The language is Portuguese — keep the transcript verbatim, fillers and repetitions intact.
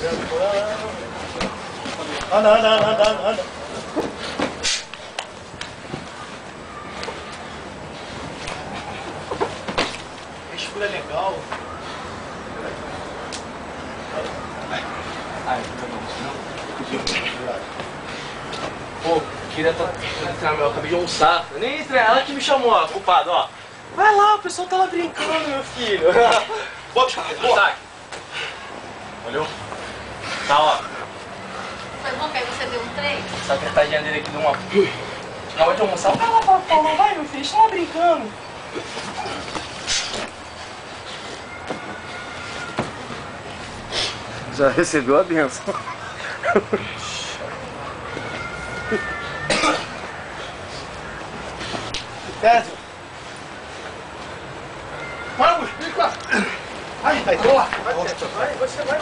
Anda, anda, anda, anda, anda. Escura é legal. Ai, não. Pô, queria entrar, meu. Acabei de almoçar. Eu nem entrei, ela que me chamou, ó, culpado, ó. Vai lá, o pessoal tá lá brincando, meu filho. Bota o saque. Olhou? Tá, ó. Foi bom que aí você deu um trem? Essa apertadinha dele aqui deu uma... Acabou de almoçar. Vai lá, Paulo, vai, meu filho. Eles estão lá brincando. Já recebeu a benção. Desce. Vamos, fica. Ai, vai, tô lá. Vai, vai, você vai.